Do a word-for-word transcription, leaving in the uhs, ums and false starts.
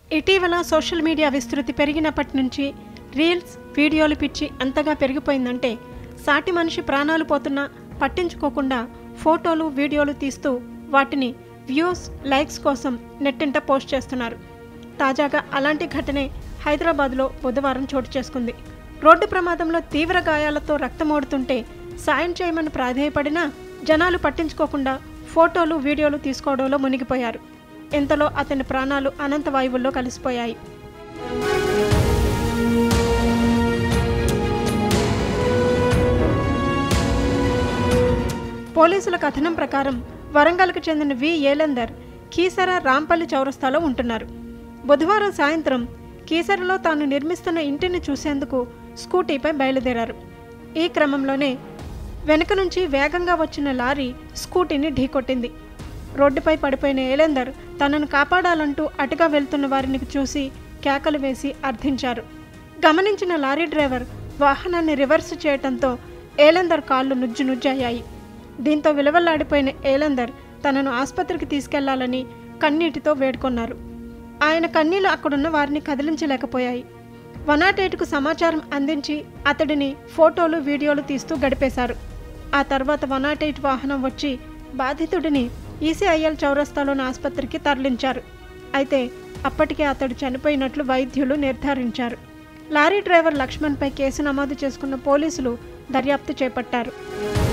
ఇటీవల social media విస్తృతి పెరిగినప్పటి నుంచి రీల్స్, వీడియోలు పిచ్చి ఎంతగా పెరిగిపోయిందంటే సాటి మనిషి ప్రాణాలు పోతున్నా పట్టించుకోకుండా ఫోటోలు, వీడియోలు తీస్తూ వాటిని వ్యూస్, లైక్స్ కోసం నెట్టింట పోస్ట్ చేస్తున్నారు. తాజాగా అలాంటి ఘటనే హైదరాబాద్లో బుధవారం చోటు చేసుకుంది. రోడ్డు ప్రమాదంలో తీవ్ర గాయాలతో రక్తమోడుతుంటే సాయం చేయమని ప్రాధేయపడినా జనాలు పట్టించుకోకుండా ఫోటోలు, వీడియోలు తీసుకోవడంలో మునిగిపోయారు. ఇంతలో అతని ప్రాణాలు అనంత వాయువుల్లో కలిసిపోయాయి. పోలీసుల కథనం ప్రకారం వరంగల్కు చెందిన వి ఏలందర్ కీసర రాంపల్లి చౌరస్తాలో ఉంటున్నారు. బుధవారం సాయంత్రం కీసరలో తాను నిర్మిస్తున్న ఇంటిని చూసేందుకు స్కూటీపై బయలుదేరారు. ఈ క్రమంలోనే వెనుక నుంచి వేగంగా వచ్చిన లారీ స్కూటీని ఢీకొట్టింది. రోడ్డుపై పడిపోయిన ఏలందర్ తనను కాపాడాలంటూ అటుగా వెళ్తున్న వారిని చూసి కేకలు వేసి అర్థించారు. గమనించిన లారీ డ్రైవర్ వాహనాన్ని రివర్స్ చేయడంతో ఏలందర్ కాళ్ళు నుజ్జు నుజ్జయ్యాయి. దీంతో విలవల్లాడిపోయిన ఏలందర్ తనను ఆసుపత్రికి తీసుకెళ్లాలని కన్నీటితో వేడుకొన్నారు. ఆయన కన్నీళ్లు అక్కడున్న వారిని కదిలించలేకపోయాయి. వన్ నాట్ ఎయిట్కు సమాచారం అందించి అతడిని ఫోటోలు, వీడియోలు తీస్తూ గడిపేశారు. ఆ తర్వాత వన్ నాట్ ఎయిట్ వాహనం వచ్చి బాధితుడిని ఈసీఐఎల్ చౌరస్తాలోని ఆసుపత్రికి తరలించారు. అయితే అప్పటికే అతడు చనిపోయినట్లు వైద్యులు నిర్ధారించారు. లారీ డ్రైవర్ లక్ష్మణ్పై కేసు నమోదు చేసుకున్న పోలీసులు దర్యాప్తు చేపట్టారు.